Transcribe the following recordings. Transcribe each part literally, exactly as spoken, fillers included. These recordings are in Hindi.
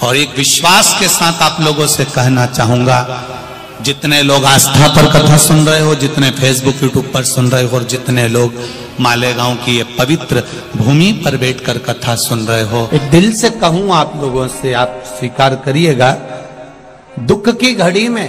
और एक विश्वास के साथ आप लोगों से कहना चाहूंगा, जितने लोग आस्था पर कथा सुन रहे हो, जितने फेसबुक यूट्यूब पर सुन रहे हो, और जितने लोग मालेगांव की ये पवित्र भूमि पर बैठकर कथा सुन रहे हो, एक दिल से कहूं आप लोगों से, आप स्वीकार करिएगा, दुख की घड़ी में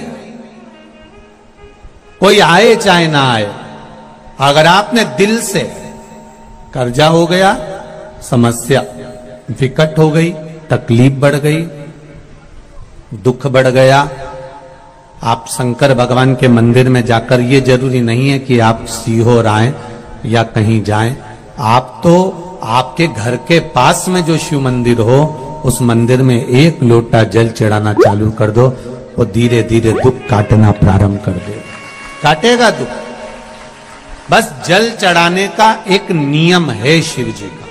कोई आए चाहे ना आए, अगर आपने दिल से, कर्जा हो गया, समस्या विकट हो गई, तकलीफ बढ़ गई, दुख बढ़ गया, आप शंकर भगवान के मंदिर में जाकर, ये जरूरी नहीं है कि आप सीहोर आए या कहीं जाएं, आप तो आपके घर के पास में जो शिव मंदिर हो, उस मंदिर में एक लोटा जल चढ़ाना चालू कर दो, वो धीरे धीरे दुख काटना प्रारंभ कर दे, काटेगा दुख। बस जल चढ़ाने का एक नियम है शिव जी का।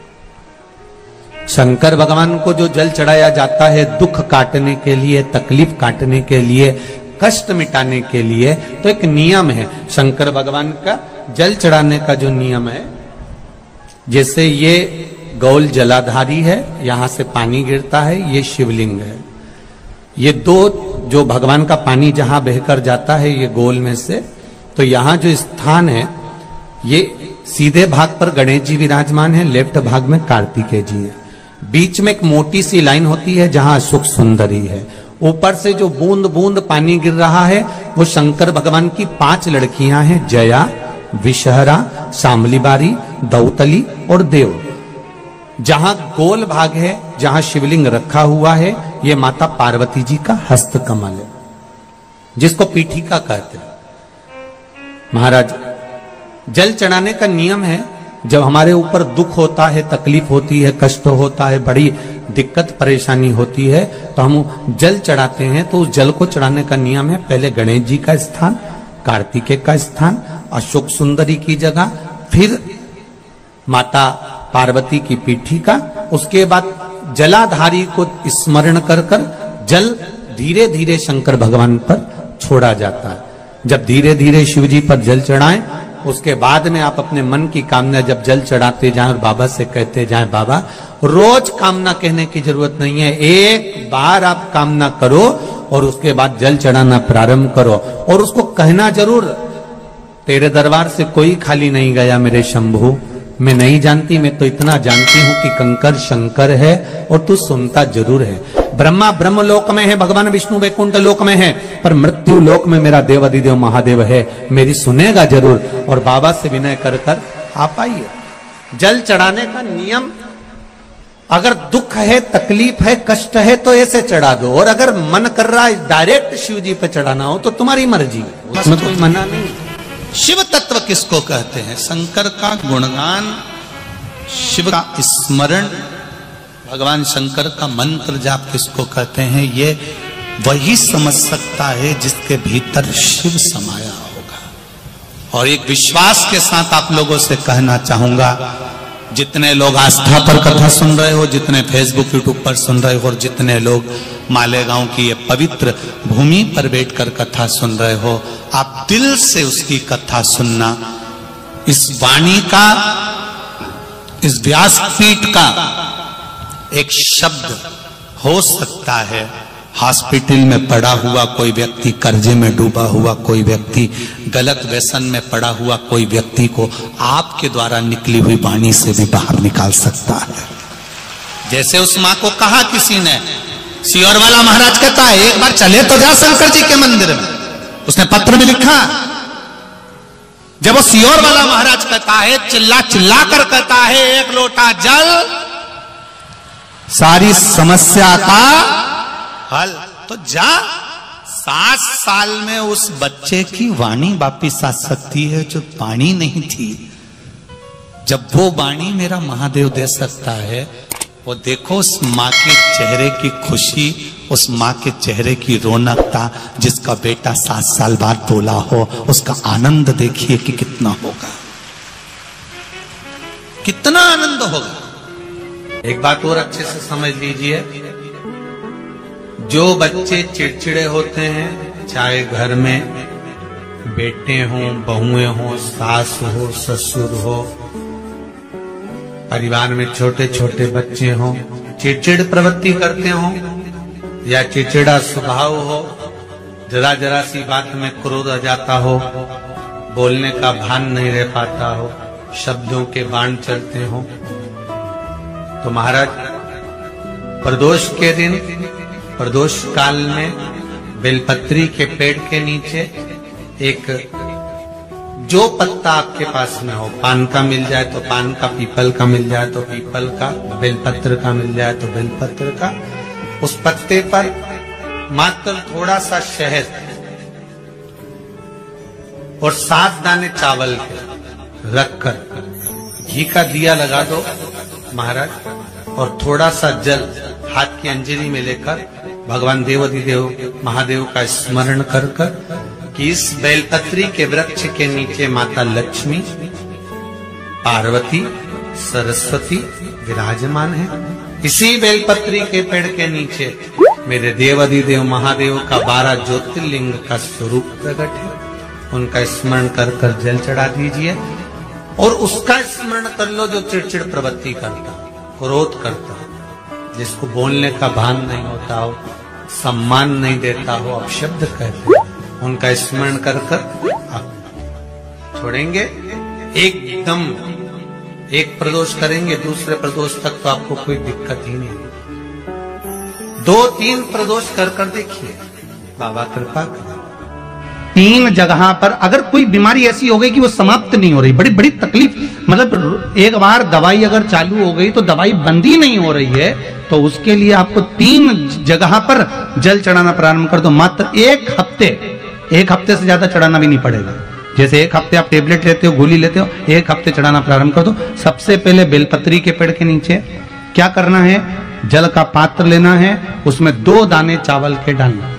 शंकर भगवान को जो जल चढ़ाया जाता है दुख काटने के लिए, तकलीफ काटने के लिए, कष्ट मिटाने के लिए, तो एक नियम है शंकर भगवान का जल चढ़ाने का जो नियम है। जैसे ये गौल जलाधारी है, यहां से पानी गिरता है, ये शिवलिंग है, ये दो जो भगवान का पानी जहां बहकर जाता है ये गोल में से, तो यहां जो स्थान है, ये सीधे भाग पर गणेश जी विराजमान है, लेफ्ट भाग में कार्तिकेय जी है, बीच में एक मोटी सी लाइन होती है जहां सुख सुंदरी है, ऊपर से जो बूंद बूंद पानी गिर रहा है वो शंकर भगवान की पांच लड़कियां हैं, जया, विषहरा, शामलीबारी, दौतली और देव। जहां गोल भाग है, जहां शिवलिंग रखा हुआ है, ये माता पार्वती जी का हस्त कमल है, जिसको पीठिका कहते हैं। महाराज, जल चढ़ाने का नियम है, जब हमारे ऊपर दुख होता है, तकलीफ होती है, कष्ट होता है, बड़ी दिक्कत परेशानी होती है, तो हम जल चढ़ाते हैं। तो उस जल को चढ़ाने का नियम है, पहले गणेश जी का स्थान, कार्तिकेय का स्थान, अशोक सुंदरी की जगह, फिर माता पार्वती की पीठिका, उसके बाद जलाधारी को स्मरण कर कर जल धीरे धीरे शंकर भगवान पर छोड़ा जाता है। जब धीरे धीरे शिव जी पर जल चढ़ाएं, उसके बाद में आप अपने मन की कामना जब जल चढ़ाते जाएं और बाबा से कहते जाएं, बाबा रोज कामना कहने की जरूरत नहीं है, एक बार आप कामना करो और उसके बाद जल चढ़ाना प्रारंभ करो, और उसको कहना जरूर, तेरे दरबार से कोई खाली नहीं गया मेरे शंभू, मैं नहीं जानती, मैं तो इतना जानती हूं कि कंकर शंकर है और तू सुनता जरूर है। ब्रह्मा ब्रह्म लोक में है, भगवान विष्णु वैकुंठ लोक में है, पर मृत्यु लोक में मेरा देवाधिदेव महादेव है, मेरी सुनेगा जरूर। और बाबा से विनय कर कर आप आइए। जल चढ़ाने का नियम, अगर दुख है, तकलीफ है, कष्ट है तो ऐसे चढ़ा दो, और अगर मन कर रहा है डायरेक्ट शिव जी पे चढ़ाना हो तो तुम्हारी मर्जी, उसमें कोई मना नहीं। शिव तत्व किसको कहते हैं? शंकर का गुणगान, शिव का स्मरण, भगवान शंकर का मंत्र जाप किसको कहते हैं? ये वही समझ सकता है जिसके भीतर शिव समाया होगा। और एक विश्वास के साथ आप लोगों से कहना चाहूंगा, जितने लोग आस्था पर कथा सुन रहे हो, जितने फेसबुक यूट्यूब पर सुन रहे हो, और जितने लोग मालेगांव की ये पवित्र भूमि पर बैठकर कथा सुन रहे हो, आप दिल से उसकी कथा सुनना। इस वाणी का, इस व्यासपीठ का एक शब्द हो सकता है, हॉस्पिटल में पड़ा हुआ कोई व्यक्ति, कर्जे में डूबा हुआ कोई व्यक्ति, गलत व्यसन में पड़ा हुआ कोई व्यक्ति को आपके द्वारा निकली हुई वाणी से भी बाहर निकाल सकता है। जैसे उस मां को कहा किसी ने, सीहोर वाला महाराज कहता है एक बार चले तो जा शंकर जी के मंदिर में, उसने पत्र भी लिखा। जब वो सीहोर वाला महाराज कहता है, चिल्ला चिल्ला कर कहता है, एक लोटा जल सारी समस्या का हल, तो जा। सात साल में उस बच्चे की वाणी वापिस आ सकती है जो वाणी नहीं थी। जब वो वाणी मेरा महादेव दे सकता है, वो देखो उस माँ के चेहरे की खुशी, उस माँ के चेहरे की रौनकता, जिसका बेटा सात साल बाद बोला हो, उसका आनंद देखिए कि कितना होगा, कितना आनंद होगा। एक बात और अच्छे से समझ लीजिए, जो बच्चे चिड़चिड़े होते हैं, चाहे घर में बेटे हों, बहुएं हों, सास हो, ससुर हो, परिवार में छोटे छोटे बच्चे हों, चिड़चिड़ प्रवृत्ति करते हो या चिड़चिड़ा स्वभाव हो, जरा जरा सी बात में क्रोध आ जाता हो, बोलने का भान नहीं रह पाता हो, शब्दों के बाण चलते हो, तो महाराज प्रदोष के दिन, प्रदोष काल में बेलपत्री के पेड़ के नीचे एक जो पत्ता आपके पास में हो, पान का मिल जाए तो पान का, पीपल का मिल जाए तो पीपल का, बेलपत्र का मिल जाए तो बेलपत्र का, उस पत्ते पर मात्र थोड़ा सा शहद और सात दाने चावल के रखकर घी का दिया लगा दो महाराज, और थोड़ा सा जल हाथ की अंजलि में लेकर भगवान देवाधिदेव महादेव का स्मरण कर कर कि इस बेलपत्री के वृक्ष के नीचे माता लक्ष्मी, पार्वती, सरस्वती विराजमान है। इसी बेलपत्री के पेड़ के नीचे मेरे देवाधिदेव महादेव का बारह ज्योतिर्लिंग का स्वरूप प्रकट है। उनका स्मरण कर कर जल चढ़ा दीजिए और उसका स्मरण कर लो जो चिड़चिड़ प्रवृत्ति करता, क्रोध करता, जिसको बोलने का भान नहीं होता हो, सम्मान नहीं देता हो, अपशब्द कहते हो, उनका स्मरण कर कर आप छोड़ेंगे। एकदम एक प्रदोष करेंगे, दूसरे प्रदोष तक तो आपको कोई दिक्कत ही नहीं। दो तीन प्रदोष कर कर देखिए, बाबा कृपा करें। तीन जगह पर अगर कोई बीमारी ऐसी हो गई कि वो समाप्त नहीं हो रही, बड़ी बड़ी तकलीफ, मतलब एक बार दवाई अगर चालू हो गई तो दवाई बंद ही नहीं हो रही है, तो उसके लिए आपको तीन जगह पर जल चढ़ाना प्रारंभ कर दो। मात्र एक हफ्ते, एक हफ्ते से ज्यादा चढ़ाना भी नहीं पड़ेगा। जैसे एक हफ्ते आप टेबलेट लेते हो, गोली लेते हो, एक हफ्ते चढ़ाना प्रारंभ कर दो। सबसे पहले बेलपत्री के पेड़ के नीचे क्या करना है, जल का पात्र लेना है, उसमें दो दाने चावल के डालना,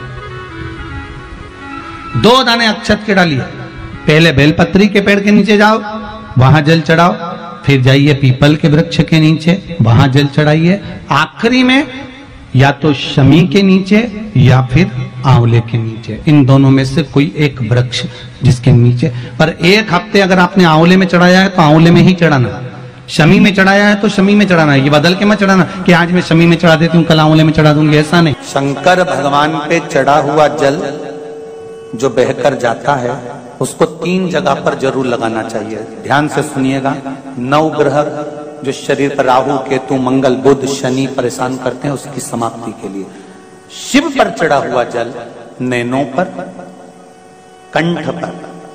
दो दाने अक्षत के डालिए। पहले बेलपत्री के पेड़ के नीचे जाओ, वहां जल चढ़ाओ, फिर जाइए पीपल के वृक्ष के नीचे, वहां जल चढ़ाइए। आखिरी में या तो शमी के नीचे या फिर आंवले के नीचे, इन दोनों में से कोई एक वृक्ष जिसके नीचे। पर एक हफ्ते अगर आपने आंवले में चढ़ाया है तो आंवले में ही चढ़ाना, शमी में चढ़ाया है तो शमी में चढ़ाना है। ये बदल के मत चढ़ाना कि आज मैं शमी में चढ़ा देती हूँ, कल आंवले में चढ़ा दूंगी, ऐसा नहीं। शंकर भगवान पे चढ़ा हुआ जल जो बहकर जाता है उसको तीन जगह पर जरूर लगाना चाहिए। ध्यान से सुनिएगा। नौ ग्रह जो शरीर पर राहु, केतु, मंगल, बुध, शनि परेशान करते हैं, उसकी समाप्ति के लिए शिव पर चढ़ा हुआ जल नैनों पर, कंठ पर,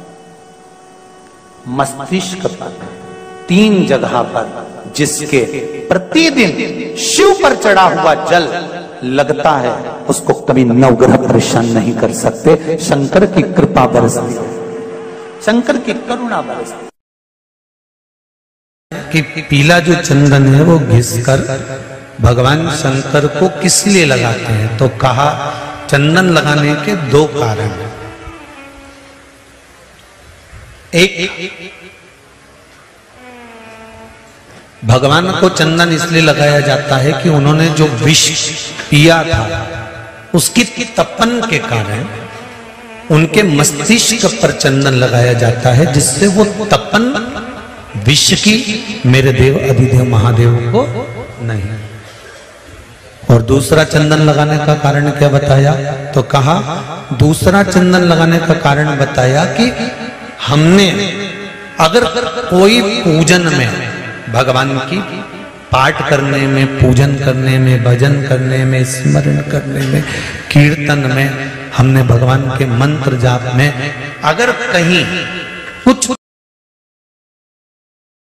मस्तिष्क पर, तीन जगह पर जिसके प्रतिदिन शिव पर चढ़ा हुआ जल लगता है उसको कभी नवग्रह परेशान नहीं कर सकते। शंकर की कृपा बरसती है, शंकर की करुणा बरसती कि पीला जो चंदन है वो घिसकर भगवान शंकर को किस लिए लगाते हैं, तो कहा चंदन लगाने के दो कारण हैं। एक, भगवान को चंदन इसलिए लगाया जाता है कि उन्होंने जो विष पिया था उसकी तपन के कारण उनके मस्तिष्क पर चंदन लगाया जाता है, जिससे वो तपन विष की मेरे देव अधिदेव महादेव को नहीं। और दूसरा चंदन लगाने का कारण क्या बताया, तो कहा दूसरा चंदन लगाने का कारण बताया कि हमने अगर कोई पूजन में, भगवान की पाठ करने में, पूजन करने में, भजन करने में, स्मरण करने में, कीर्तन में, हमने भगवान के मंत्र जाप में अगर कहीं कुछ